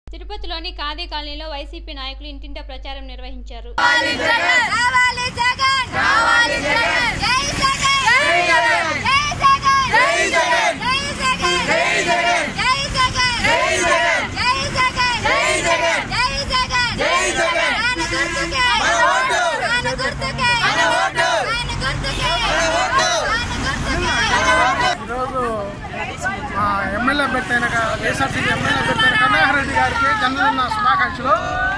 తిరుపతిలోని కాది కాలనీలో వైసీపీ నాయకులు ఇంటింటా ప్రచారం నిర్వహించారు. ఎమ్మెల్యే అభ్యర్థి ysrcp ఎమ్మెల్యే అభ్యర్థి కన్నయ్య రెడ్డి గారికి జన్మదిన శుభాకాంక్షలు.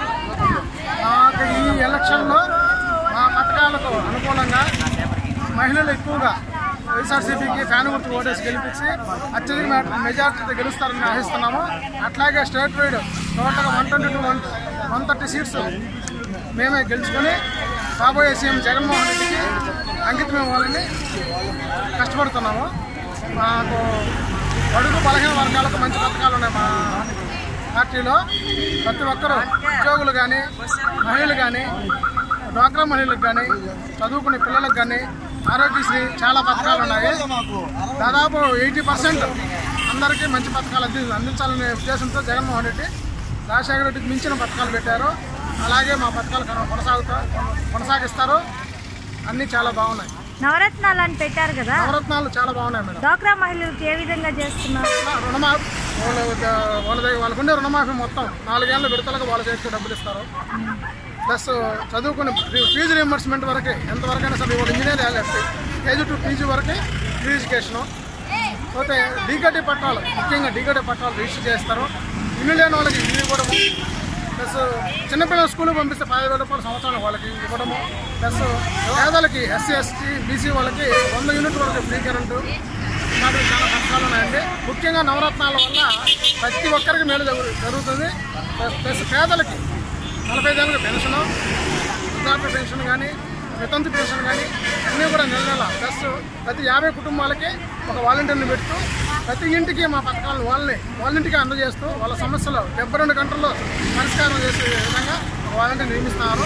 మాకు ఈ ఎలక్షన్లో మా పథకాలకు అనుకూలంగా మహిళలు ఎక్కువగా ysrcpకి ఫ్యాన్ గుర్తు ఓటేసి గెలిపించి అత్యధిక మెజార్టీతో గెలుస్తారని ఆశిస్తున్నాము. అట్లాగే స్టేట్ వైడ్ టోటల్గా 120 to 130 సీట్స్ మేమే గెలుచుకొని రాబోయే సీఎం జగన్మోహన్ రెడ్డికి అంకితం ఇవ్వాలని కష్టపడుతున్నాము. మాకు అడుగు బలహీన వర్గాలకు మంచి పథకాలు ఉన్నాయి. మా పార్టీలో ప్రతి ఒక్కరూ ఉద్యోగులు కానీ, మహిళలు కానీ, డ్వాక్రా మహిళలకు కానీ, చదువుకునే పిల్లలకు కానీ ఆరోగ్యశ్రీ చాలా పథకాలు ఉన్నాయి. దాదాపు 80% అందరికీ మంచి పథకాలు అందించాలనే ఉద్దేశంతో జగన్మోహన్ రెడ్డి రాజశేఖర రెడ్డికి మించిన పథకాలు పెట్టారు. అలాగే మా పథకాలు కొనసాగిస్తారు. అన్నీ చాలా బాగున్నాయి. నవరత్నాలు అని పెట్టారు కదా, నవరత్నాలు చాలా బాగున్నాయి మేడం. డ్వాక్రా మహిళలకు ఏ విధంగా చేస్తున్నారు? రుణమాఫీ వాళ్ళకుండే రుణమాఫీ మొత్తం 4 ఏళ్ళ విడతలకు వాళ్ళ చేతికి డబ్బులు ఇస్తారు. ప్లస్ చదువుకుని ఫీజు రీఎంబర్స్మెంట్ వరకు ఎంతవరకైనా సరే వాళ్ళు ఇంజనీర్ కేజీ టు పీజీ వరకు ఫ్రీ ఎడ్యుకేషను. పోతే డీకటీ పట్టాలు, ముఖ్యంగా డీకటీ పట్టాలు రిజిస్టర్ చేస్తారు. ఇల్లు లేని వాళ్ళకి ఇల్లు ఇవ్వడము, ప్లస్ చిన్నపిల్లల స్కూల్కి పంపిస్తే 10,000 రూపాయలు సంవత్సరానికి వాళ్ళకి ఇవ్వడము, ప్లస్ పేదలకి SC ST BC వాళ్ళకి 100 యూనిట్ల వరకు ఫ్రీ కరెంటు, ఇలాంటివి చాలా పథకాలు ఉన్నాయండి. ముఖ్యంగా నవరత్నాల వల్ల ప్రతి ఒక్కరికి మేలు జరుగుతుంది. ప్లస్ పేదలకి 45 ఏళ్ళకి పెన్షను, వృద్ధాప్య పెన్షన్ కానీ, వితంతు పెన్షన్ కానీ అన్నీ కూడా నెల ప్లస్ ప్రతి 50 కుటుంబాలకి ఒక వాలంటీర్ని పెడుతూ ప్రతి ఇంటికి మా పథకాలను వాళ్ళింటికి అందజేస్తూ వాళ్ళ సమస్యలు 72 గంటల్లో పరిష్కారం చేసే విధంగా వాలంటీర్ నియమిస్తున్నారు.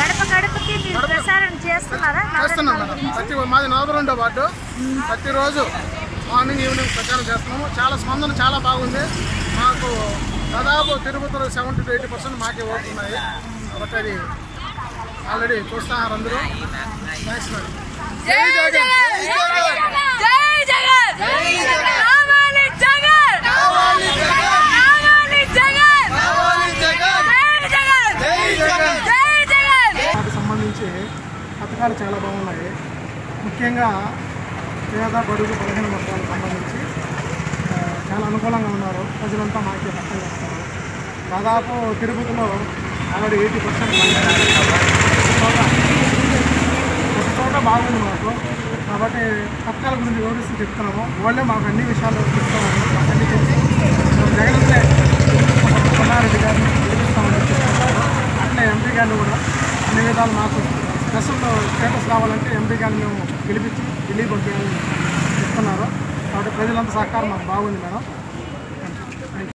చేస్తున్నాం మేడం. మాది 42వ వార్డు. ప్రతిరోజు మార్నింగ్ ఈవినింగ్ ప్రచారం చేస్తున్నాము. చాలా స్పందన చాలా బాగుంది. మాకు దాదాపు తిరుపతిలో 70 to 80% మాకే ఓటున్నాయి. కాబట్టి అది ఆల్రెడీ చూస్తున్నారు అందరూ. Thanks madam. జై జగన్, జై జగన్, జై జగన్, రావాలి జగన్, రావాలి జగన్, రావాలి జగన్, రావాలి జగన్, జై జగన్, జై జగన్. దానికి సంబంధించి పథకాలు చాలా బాగున్నాయి. ముఖ్యంగా పేద బడుగు బలహీన వర్గాలకు సంబంధించి చాలా అనుకూలంగా ఉన్నారు. ప్రజలంతా మాకే పక్కన చేస్తారు. దాదాపు తిరుపతిలో ఆల్రెడీ 80% ప్రతి చోట బాగుంది మాకు. కాబట్టి పథకాల గురించి వివరిస్తూ చెప్తున్నాము. వాళ్ళే మాకు అన్ని విషయాలు చెప్తామని మాకు అన్ని తెలిసి జగన్నే కన్నారెడ్డి గారిని గెలిపిస్తామని చెప్తున్నారు. అట్లే ఎంపీ గారిని కూడా అన్ని విధాలు మాకు దశల్లో స్టేటస్ కావాలంటే ఎంపీ గారిని మేము గెలిపించి ఢిల్లీ పంపించాలని చెప్తున్నారు. కాబట్టి ప్రజలంతా సహకారం మాకు బాగుంది మేడం.